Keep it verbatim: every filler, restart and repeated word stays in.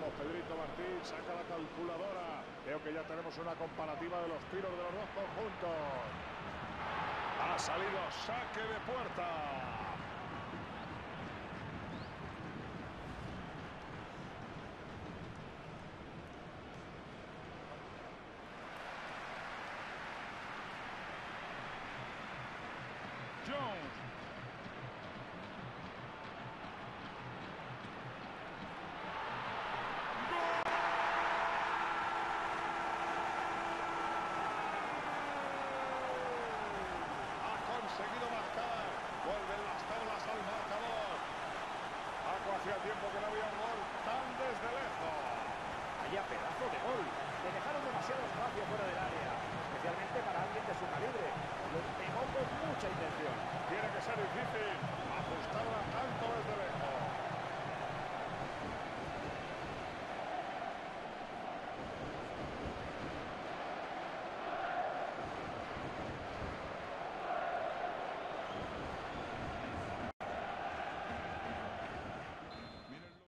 Vamos, Pedrito Martín, saca la calculadora. Creo que ya tenemos una comparativa de los tiros de los dos conjuntos. Ha salido saque de puerta. Jones. Conseguido marcar, vuelven las tablas al marcador. Paco, hacía tiempo que no había un gol tan desde lejos. Vaya pedazo de gol, le dejaron demasiado espacio fuera del área.